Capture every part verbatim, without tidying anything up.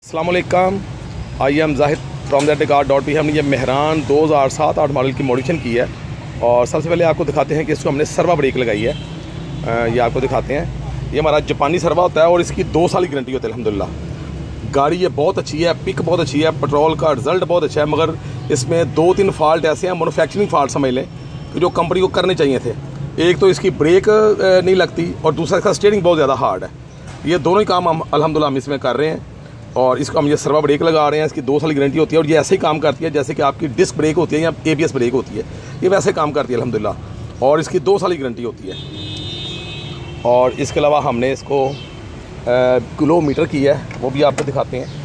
अस्सलाम वालेकुम, I am Zahid from that car dot P. हमने ये मेहरान दो हज़ार सात आठ मॉडल की मॉडिफिकेशन की है और सबसे पहले आपको दिखाते हैं कि इसको हमने सर्वा ब्रेक लगाई है। आ, ये आपको दिखाते हैं। ये हमारा जापानी सर्वा होता है और इसकी दो साल की गारंटी होती है। अल्हम्दुलिल्लाह गाड़ी ये बहुत अच्छी है, पिक बहुत अच्छी है, पेट्रोल का रिजल्ट बहुत अच्छा है, मगर इसमें दो तीन फॉल्ट ऐसे हैं, मैन्युफैक्चरिंग फॉल्ट समझ लें, कि जो कंपनी को करने चाहिए थे। एक तो इसकी ब्रेक नहीं लगती और दूसरा इसका स्टीयरिंग बहुत ज़्यादा हार्ड है। ये दोनों ही काम हम अल्हम्दुलिल्लाह हम इसमें कर रहे हैं और इसको हम ये सर्वा ब्रेक लगा रहे हैं। इसकी दो साल की गारंटी होती है और ये ऐसे ही काम करती है जैसे कि आपकी डिस्क ब्रेक होती है या ए बी एस ब्रेक होती है, ये वैसे काम करती है अल्हम्दुलिल्लाह। और इसकी दो साल की गारंटी होती है। और इसके अलावा हमने इसको किलोमीटर की है, वो भी आपको दिखाते हैं।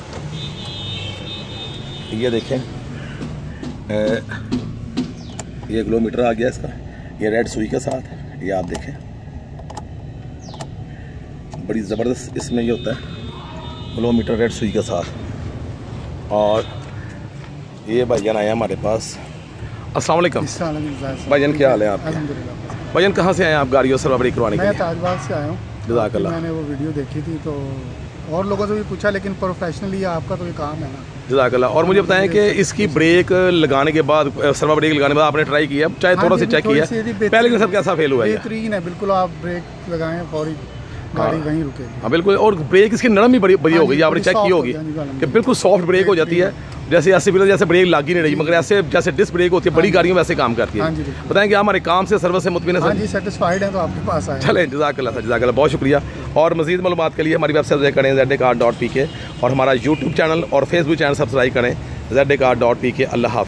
ये देखें, आ, ये किलोमीटर आ गया इसका, ये रेड सुई के साथ, ये आप देखें बड़ी ज़बरदस्त इसमें ये होता है किलोमीटर रेड सुई के साथ। और ये भाईजान आया हमारे पास। अस्सलाम वालेकुम भाईजान, क्या हाल है आपके? भाईजान कहाँ से आए आप गाड़ी और सर्वा ब्रेक करवाने के लिए? मैं ताजबाग से आया हूँ। जज़ाकल्लाह। मैंने वो वीडियो देखी थी तो और लोगों से भी पूछा, लेकिन प्रोफेशनली आपका तो ये काम है ना। जज़ाकल्लाह। और मुझे बताएं कि इसकी ब्रेक लगाने के बाद, सर्वा ब्रेक लगाने के बाद आपने ट्राई किया, चाहे थोड़ा सा चेक किया, पहले दिन सब कैसा फेल हुआ है? बेहतरीन है बिल्कुल। आप ब्रेक लगाएं फौरी गाड़ी वहीं रुकेगी। हाँ बिल्कुल। और ब्रेक इसकी नरम भी बड़ी बड़ी हो गई, आपने चेक की होगी कि बिल्कुल सॉफ्ट ब्रेक हो जाती है, जैसे ऐसे बिल्कुल जैसे ब्रेक लग ही नहीं रही, मगर ऐसे जैसे डिस्क ब्रेक होती है बड़ी गाड़ियों में वैसे काम करती है। बताएं कि हमारे काम से सर्विस से मुतमिन है? हाँ जी, सेटिस्फाइड है तो आपके पास आए। चलें, जज़ाकल्लाह सर, जज़ाकल्लाह, बहुत शुक्रिया। और मज़ीद मालूमात के लिए हमारी वेबसाइट विजिट करें Z A car dot P K, और हमारा यूट्यूब चैनल और फेसबुक चैनल सब्सक्राइब करें Z A car dot P K. अल्लाह हाफ़िज़।